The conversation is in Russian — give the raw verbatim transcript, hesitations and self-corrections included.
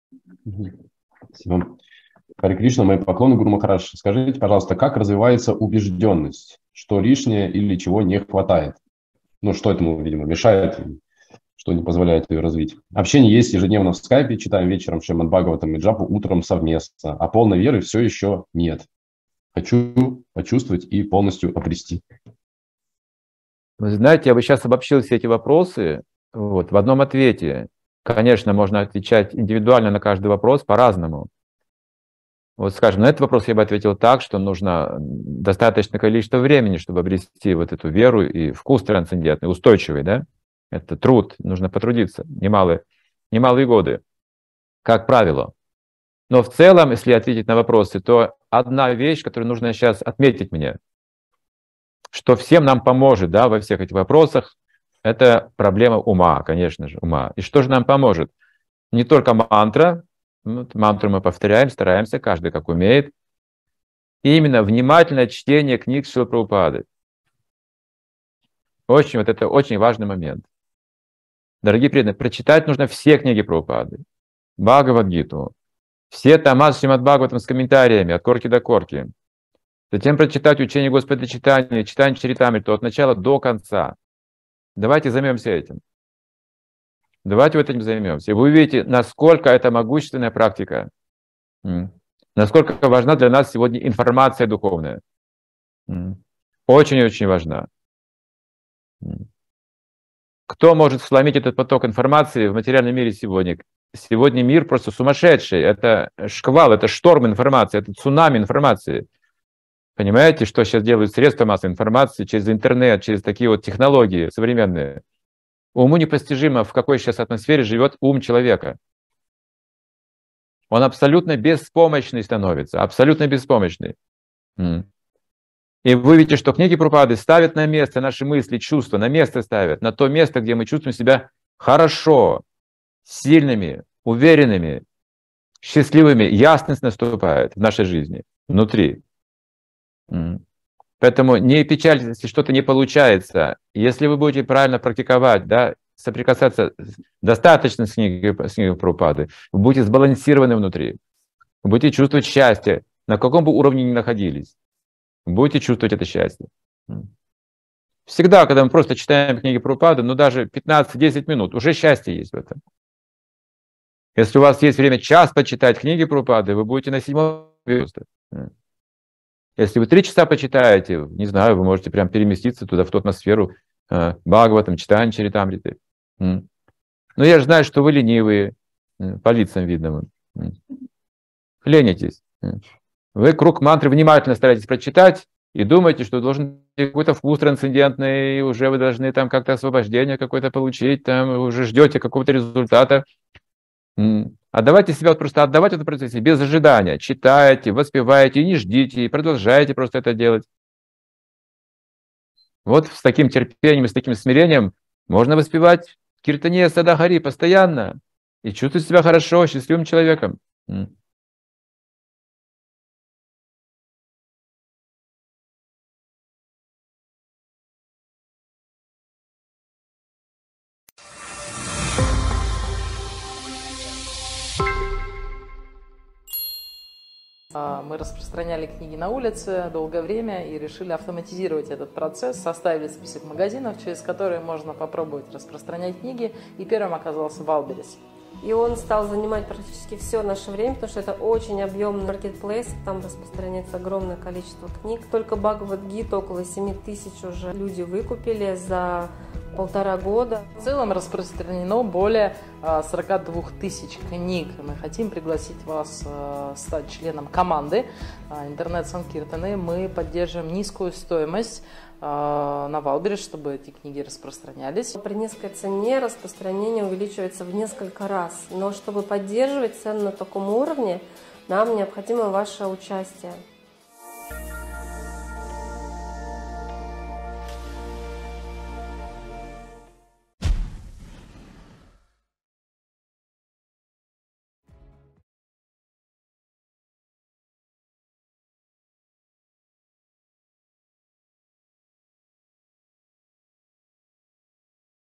Мгм. Спасибо. Харе Кришна, мои поклоны, Гуру Махарадж. Скажите, пожалуйста, как развивается убежденность, что лишнее или чего не хватает? Ну, что этому, видимо, мешает, что не позволяет ее развить? Общение есть ежедневно в скайпе, читаем вечером Шримад Бхагаватам и Джапу, утром совместно, а полной веры все еще нет. Хочу почувствовать и полностью обрести. Вы знаете, я бы сейчас обобщил все эти вопросы вот, в одном ответе. Конечно, можно отвечать индивидуально на каждый вопрос по-разному. Вот, скажем, на этот вопрос я бы ответил так, что нужно достаточное количество времени, чтобы обрести вот эту веру и вкус трансцендентный, устойчивый, да? Это труд, нужно потрудиться, немалые, немалые годы, как правило. Но в целом, если ответить на вопросы, то одна вещь, которую нужно сейчас отметить мне, что всем нам поможет, да, во всех этих вопросах, это проблема ума, конечно же, ума. И что же нам поможет? Не только мантра, вот, мантру мы повторяем, стараемся, каждый как умеет, и именно внимательное чтение книг Шрилы Прабхупады. Очень, вот это очень важный момент. Дорогие преданные, прочитать нужно все книги Прабхупады, Бхагавад-гиту, все тома с Шримад Бхагаватам с комментариями от корки до корки. Затем прочитать учение Господа Читания, читание Чаритамриту от начала до конца. Давайте займемся этим. Давайте вот этим займемся. И вы увидите, насколько это могущественная практика. М. Насколько важна для нас сегодня информация духовная. М. Очень-очень важна. М. Кто может сломить этот поток информации в материальном мире сегодня? Сегодня мир просто сумасшедший. Это шквал, это шторм информации, это цунами информации. Понимаете, что сейчас делают средства массовой информации через интернет, через такие вот технологии современные? Уму непостижимо, в какой сейчас атмосфере живет ум человека. Он абсолютно беспомощный становится, абсолютно беспомощный. М. И вы видите, что книги Прабхупады ставят на место наши мысли, чувства, на место ставят, на то место, где мы чувствуем себя хорошо, сильными, уверенными, счастливыми. Ясность наступает в нашей жизни, внутри. М. Поэтому не печальтесь, если что-то не получается. Если вы будете правильно практиковать, да, соприкасаться достаточно с книгой, с книгой Прабхупады, вы будете сбалансированы внутри, вы будете чувствовать счастье, на каком бы уровне ни находились. Вы будете чувствовать это счастье. Всегда, когда мы просто читаем книги Прабхупады, ну даже пятнадцать-десять минут, уже счастье есть в этом. Если у вас есть время час почитать книги Прабхупады, вы будете на седьмом месте. Если вы три часа почитаете, не знаю, вы можете прям переместиться туда, в ту атмосферу э, Бхагаватам, читания Чаритамриты. Но я же знаю, что вы ленивые, э, по лицам видно. Вы. Ленитесь. Вы круг мантры внимательно стараетесь прочитать и думаете, что должен быть какой-то вкус трансцендентный, и уже вы должны там как-то освобождение какое-то получить, там вы уже ждете какого-то результата. А давайте себя вот просто отдавать в этом процессе без ожидания. Читайте, воспевайте, и не ждите, и продолжайте просто это делать. Вот с таким терпением, с таким смирением можно воспевать Киртания Садагари постоянно и чувствовать себя хорошо, счастливым человеком. Мы распространяли книги на улице долгое время и решили автоматизировать этот процесс, составили список магазинов, через которые можно попробовать распространять книги, и первым оказался Валберес. И он стал занимать практически все наше время, потому что это очень объемный маркетплейс, там распространяется огромное количество книг. Только Бхагавад-гиту около семи тысяч уже люди выкупили за полтора года. В целом распространено более сорока двух тысяч книг. Мы хотим пригласить вас стать членом команды интернет-санкиртаны. Мы поддерживаем низкую стоимость на Валберес, чтобы эти книги распространялись. При низкой цене распространение увеличивается в несколько раз. Но чтобы поддерживать цену на таком уровне, нам необходимо ваше участие.